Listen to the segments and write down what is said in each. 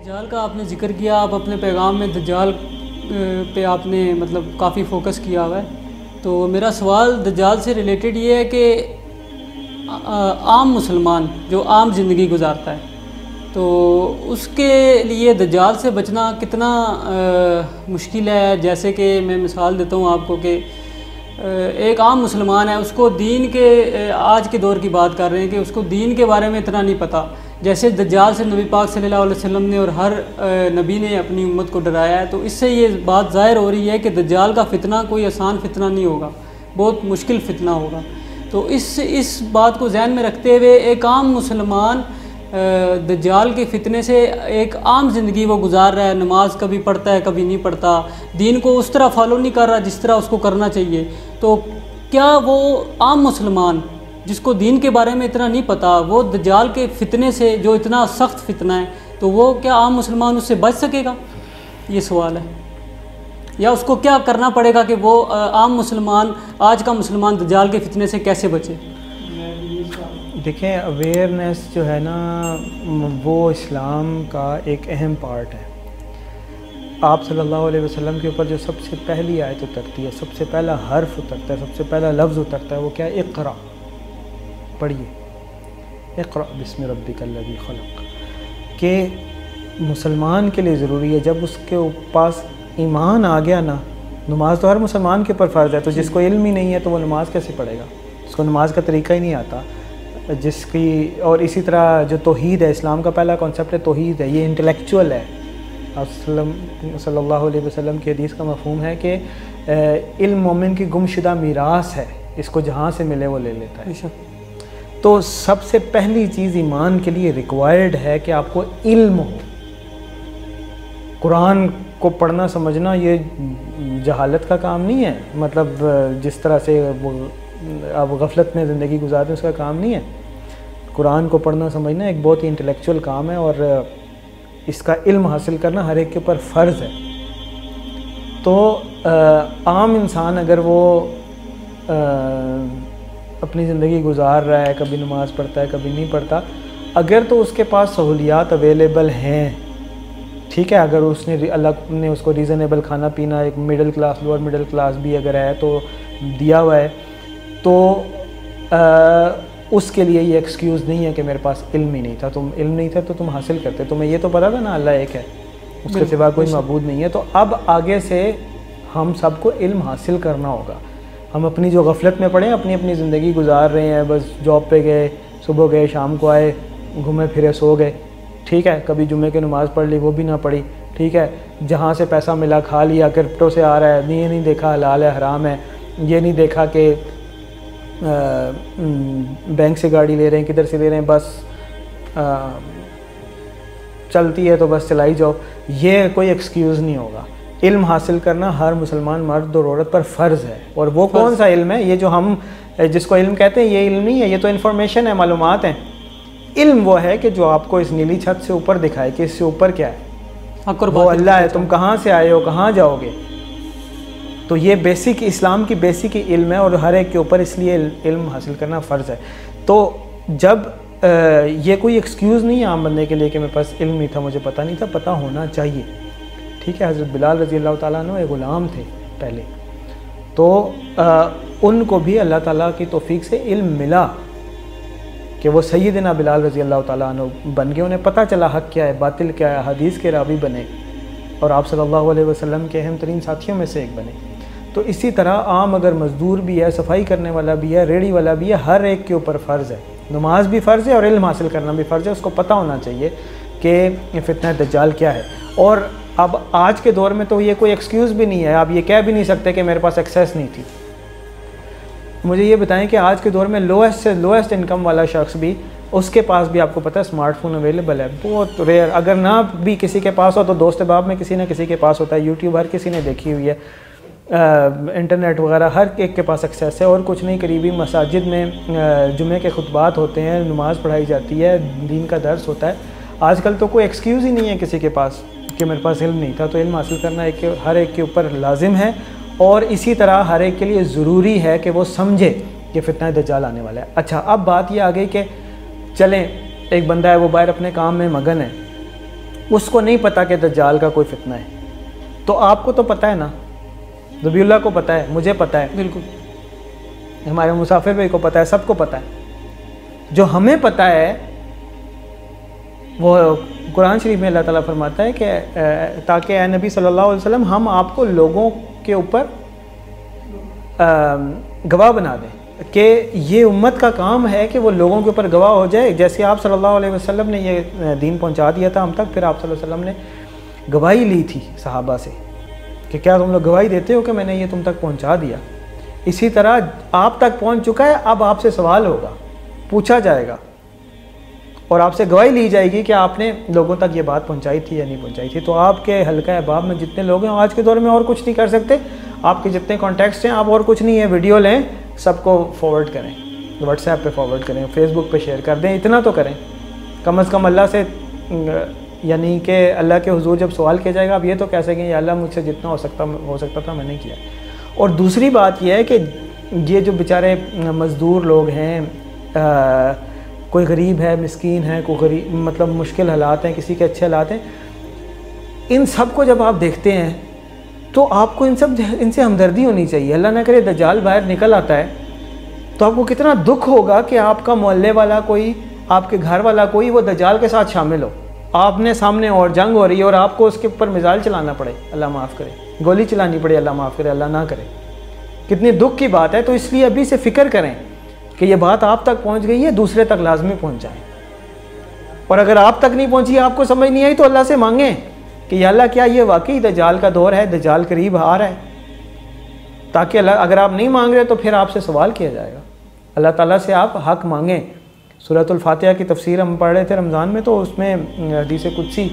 दज्जाल का आपने ज़िक्र किया, आप अपने पैगाम में दज्जाल पे आपने मतलब काफ़ी फोकस किया हुआ है। तो मेरा सवाल दज्जाल से रिलेटेड ये है कि आम मुसलमान जो आम ज़िंदगी गुजारता है तो उसके लिए दज्जाल से बचना कितना मुश्किल है। जैसे कि मैं मिसाल देता हूँ आपको कि एक आम मुसलमान है, उसको दीन के आज के दौर की बात कर रहे हैं कि उसको दीन के बारे में इतना नहीं पता। जैसे दज्जाल से नबी पाक सल्लल्लाहु अलैहि वसल्लम ने और हर नबी ने अपनी उम्मत को डराया है, तो इससे ये बात ज़ाहिर हो रही है कि दज्जाल का फ़ितना कोई आसान फ़ितना नहीं होगा, बहुत मुश्किल फ़ितना होगा। तो इस बात को जहन में रखते हुए एक आम मुसलमान दज्जाल के फ़ितने से एक आम ज़िंदगी वो गुजार रहा है, नमाज कभी पढ़ता है कभी नहीं पढ़ता, दीन को उस तरह फॉलो नहीं कर रहा जिस तरह उसको करना चाहिए। तो क्या वो आम मुसलमान जिसको दीन के बारे में इतना नहीं पता, वो दज्जाल के फ़ितने से जो इतना सख्त फ़ितना है, तो वो क्या आम मुसलमान उससे बच सकेगा? ये सवाल है। या उसको क्या करना पड़ेगा कि वो आम मुसलमान, आज का मुसलमान दज्जाल के फ़ितने से कैसे बचे? देखें, अवेयरनेस जो है ना वो इस्लाम का एक अहम पार्ट है। आप सल्लल्लाहु अलैहि वसल्लम के ऊपर जो सबसे पहली आयत उतरती है, सबसे पहला हर्फ उतरता है, सबसे पहला लफ्ज़ उतरता है, वो क्या है? इक़रा, पढ़िए, इक़रा बिस्मि रब्बिकल्लज़ी ख़लक़। कि मुसलमान के लिए ज़रूरी है जब उसके पास ईमान आ गया ना, नमाज तो हर मुसलमान के ऊपर फ़र्ज़ है, तो जिसको इल्म ही नहीं है तो वो नमाज कैसे पढ़ेगा? उसको नमाज का तरीका ही नहीं आता जिसकी। और इसी तरह जो तौहीद है, इस्लाम का पहला कॉन्सेप्ट है तौहीद है, ये इंटेलेक्चुअल है। सल्लल्लाहु अलैहि वसल्लम की हदीस का मफ़हूम है कि इल्म मोमिन की गुमशुदा मीरास है, इसको जहाँ से मिले वो ले लेता है। तो सबसे पहली चीज़ ईमान के लिए रिक्वायर्ड है कि आपको इल्म हो। कुरान को पढ़ना समझना ये जहालत का काम नहीं है, मतलब जिस तरह से वो अब गफलत में ज़िंदगी गुजारते हैं उसका काम नहीं है। कुरान को पढ़ना समझना एक बहुत ही इंटेलेक्चुअल काम है और इसका इल्म हासिल करना हर एक के ऊपर फ़र्ज़ है। तो आम इंसान अगर वो अपनी ज़िंदगी गुजार रहा है, कभी नमाज़ पढ़ता है कभी नहीं पढ़ता, अगर तो उसके पास सहूलियात अवेलेबल हैं, ठीक है, अगर उसने अल्लाह ने उसको रीज़नेबल खाना पीना, एक middle class lower middle class भी अगर है तो दिया हुआ है, तो उसके लिए ये एक्सक्यूज़ नहीं है कि मेरे पास इल्म ही नहीं था। तुम इल्म नहीं था तो तुम हासिल करते, तुम्हें ये तो पता था ना अल्लाह एक है, उसके सिवा कोई माबूद नहीं है। तो अब आगे से हम सबको इल्म हासिल करना होगा। हम अपनी जो गफलत में पड़े अपनी अपनी ज़िंदगी गुजार रहे हैं, बस जॉब पे गए, सुबह गए, शाम को आए, घूमे फिरे सो गए, ठीक है, कभी जुम्मे की नमाज़ पढ़ ली वो भी ना पढ़ी, ठीक है, जहाँ से पैसा मिला खा लिया, क्रिप्टो से आ रहा है, ये नहीं देखा हलाल है हराम है, ये नहीं देखा कि बैंक से गाड़ी ले रहे हैं किधर से ले रहे हैं, बस चलती है तो बस चलाई जाओ, ये कोई एक्सक्यूज़ नहीं होगा। इल्म हासिल करना हर मुसलमान मर्द और औरत पर फ़र्ज़ है। और वो कौन सा इल्म है? ये जो हम जिसको इल्म कहते हैं ये इल्म नहीं है, ये तो इन्फॉर्मेशन है, मालूमात हैं। इल्म वो है कि जो आपको इस नीली छत से ऊपर दिखाए कि इससे ऊपर क्या है, वो अल्लाह है, तुम कहाँ से आए हो, कहाँ जाओगे। तो ये बेसिक इस्लाम की बेसिक इल्म है और हर एक के ऊपर इसलिए इल्म हासिल करना फ़र्ज़ है। तो जब ये कोई एक्सक्यूज़ नहीं है आम बंदे के लिए कि मेरे पास इल्म नहीं था, मुझे पता नहीं था, पता होना चाहिए, ठीक है। हज़रत बिलाल रज़ी अल्लाह ताला अन्हु एक ग़ुलाम थे पहले, तो उनको भी अल्लाह ताला की तौफ़ीक से इल्म मिला कि वो सैयदना बिलाल रज़ी अल्लाह ताला अन्हु बन गए। उन्हें पता चला हक़ क्या है, बातिल क्या है, हदीस के रावी बने और आप सल्लल्लाहु अलैहि वसल्लम के अहम तरीन साथियों में से एक बने। तो इसी तरह आम अगर मज़दूर भी है, सफाई करने वाला भी है, रेड़ी वाला भी है, हर एक के ऊपर फ़र्ज़ है, नमाज भी फ़र्ज़ है और इल्म हासिल करना भी फ़र्ज़ है। उसको पता होना चाहिए कि फ़ितना दज्जाल क्या है। और अब आज के दौर में तो ये कोई एक्सक्यूज़ भी नहीं है, आप ये कह भी नहीं सकते कि मेरे पास एक्सेस नहीं थी। मुझे ये बताएं कि आज के दौर में लोएस्ट से लोएस्ट इनकम वाला शख्स भी, उसके पास भी आपको पता है स्मार्टफोन अवेलेबल है, बहुत रेयर, अगर ना भी किसी के पास हो तो दोस्त बाब में किसी न किसी के पास होता है, यूट्यूब हर किसी ने देखी हुई है, इंटरनेट वगैरह हर एक के पास एक्सेस है। और कुछ नहीं, करीबी मसाजिद में जुमे के खुतबात होते हैं, नमाज़ पढ़ाई जाती है, दीन का दर्स होता है। आजकल तो कोई एक्सक्यूज़ ही नहीं है किसी के पास कि मेरे पास इल्म नहीं था। तो इल्म हासिल करना हर एक के ऊपर लाजिम है और इसी तरह हर एक के लिए ज़रूरी है कि वो समझे कि फितना दज्जाल आने वाला है। अच्छा, अब बात ये आ गई कि चलें एक बंदा है वो बाहर अपने काम में मगन है, उसको नहीं पता कि दज्जाल का कोई फितना है। तो आपको तो पता है ना, ज़बीउल्लाह को पता है, मुझे पता है, बिल्कुल, हमारे मुसाफिर भाई को पता है, सबको पता है। जो हमें पता है वो कुरान शरीफ में अल्लाह ताला फरमाता है कि ताकि ए नबी सल्लल्लाहु अलैहि वसल्लम हम आपको लोगों के ऊपर गवाह बना दें कि ये उम्मत का काम है कि वो लोगों के ऊपर गवाह हो जाए। जैसे आप सल्लल्लाहु अलैहि वसल्लम ने ये दीन पहुंचा दिया था हम तक, फिर आप सल्लल्लाहु अलैहि वसल्लम ने गवाही ली थी सहाबा से कि क्या तुम लोग गवाही देते हो कि मैंने ये तुम तक पहुंचा दिया। इसी तरह आप तक पहुंच चुका है, अब आपसे सवाल होगा, पूछा जाएगा और आपसे गवाही ली जाएगी कि आपने लोगों तक ये बात पहुंचाई थी या नहीं पहुंचाई थी। तो आपके हल्का अहबाब में जितने लोग हैं आज के दौर में और कुछ नहीं कर सकते, आपके जितने कॉन्टैक्ट्स हैं आप और कुछ नहीं है, वीडियो लें, सबको फॉरवर्ड करें, व्हाट्सएप पे फॉरवर्ड करें, फेसबुक पे शेयर कर दें, इतना तो करें कम अज़ कम। अल्लाह से यानी कि अल्लाह के हुजूर जब सवाल किया जाएगा आप ये तो कह सकें या अल्लाह मुझसे जितना हो सकता था मैंने किया। और दूसरी बात यह है कि ये जो बेचारे मज़दूर लोग हैं, कोई गरीब है, मिस्कीन है, कोई गरीब मतलब मुश्किल हालात हैं, किसी के अच्छे हालात हैं, इन सब को जब आप देखते हैं तो आपको इनसे हमदर्दी होनी चाहिए। अल्लाह ना करे दज्जाल बाहर निकल आता है तो आपको कितना दुख होगा कि आपका मोहल्ले वाला कोई, आपके घर वाला कोई वो दज्जाल के साथ शामिल हो, आपने सामने और जंग हो रही है और आपको उसके ऊपर मिसाइल चलाना पड़े, अल्लाह माफ़ करे, गोली चलानी पड़े, अल्लाह माफ़ करे, अल्लाह ना करे। कितनी दुख की बात है। तो इसलिए अभी से फ़िक्र करें कि ये बात आप तक पहुंच गई है, दूसरे तक लाजमी पहुंच जाए। और अगर आप तक नहीं पहुंची, आपको समझ नहीं आई, तो अल्लाह से मांगें कि या अल्लाह क्या ये वाकई दज्जाल का दौर है, दज्जाल करीब आ रहा है, ताकि अल्लाह, अगर आप नहीं मांग रहे तो फिर आपसे सवाल किया जाएगा। अल्लाह ताला से आप हक मांगें। सूरतुल फातिहा की तफसीर हम पढ़ रहे थे रमज़ान में, तो उसमें हदीस कुदसी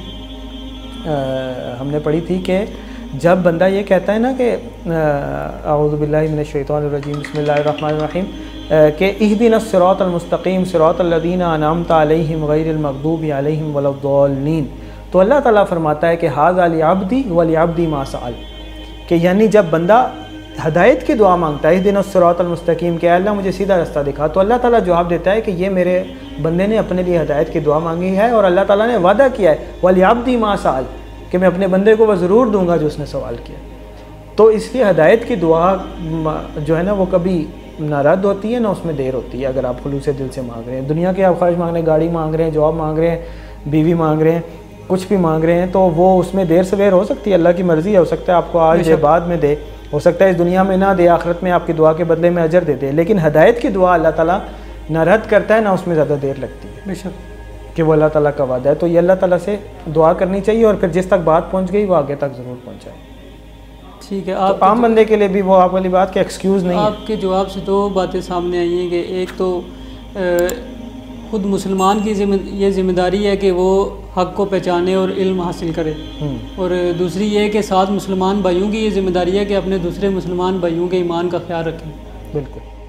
हमने पढ़ी थी कि जब बंदा ये कहता है ना कि अऊज़ु बिल्लाहि मिनश शैतानिर रजीम बिस्मिल्लाहिर रहमानिर रहीम कि इहदिनस सिरातल मुस्तकीम सिरातल लज़ीना अनअमता अलैहिम गैरिल मग़दूबि अलैहिम वलद्दाल्लीन, तो अल्लाह ताला फरमाता है कि हाज़ा लिअब्दी व लिअब्दी मा सअल, कि यानी जब बंदा हदायत की दुआ मांगता है, इहदिनस सिरातल मुस्तकीम, कि अल्लाह मुझे सीधा रास्ता दिखा, तो अल्लाह ताला जवाब देता है कि ये मेरे बंदे ने अपने लिए हदायत की दुआ मांगी है और अल्लाह ताला ने वादा किया है व लिअब्दी मा सअल, कि मैं अपने बंदे को वह ज़रूर दूंगा जो उसने सवाल किया। तो इसलिए हदायत की दुआ जो है ना वो कभी ना रद्द होती है ना उसमें देर होती है। अगर आप खुलूस दिल से मांग रहे हैं, दुनिया के आप ख्वाहिश मांग रहे हैं, गाड़ी मांग रहे हैं, जॉब मांग रहे हैं, बीवी मांग रहे हैं, कुछ भी मांग रहे हैं, तो वो उसमें देर सवेर हो सकती है। अल्लाह की मर्ज़ी है, हो सकता है आपको आज दे, बाद में दे, हो सकता है इस दुनिया में ना दे, आखिरत में आपकी दुआ के बदले में अजर दे दे। लेकिन हदायत की दुआ अल्लाह ताला ना रद्द करता है ना उसमें ज़्यादा देर लगती है, बेशक, कि वो अल्लाह ताला का वादा है। तो ये अल्लाह ताला से दुआ करनी चाहिए और फिर जिस तक बात पहुंच गई वो आगे तक ज़रूर पहुंचाए। ठीक है। तो आम बंदे के लिए भी वो आप वाली बात के एक्सक्यूज़ नहीं है। आपके जवाब से दो बातें सामने आई हैं कि एक तो ख़ुद मुसलमान की ये ज़िम्मेदारी है कि वो हक़ को पहचाने और इल्म हासिल करे, और दूसरी ये कि साथ मुसलमान भाइयों की ये ज़िम्मेदारी है कि अपने दूसरे मुसलमान भाइयों के ईमान का ख्याल रखें। बिल्कुल।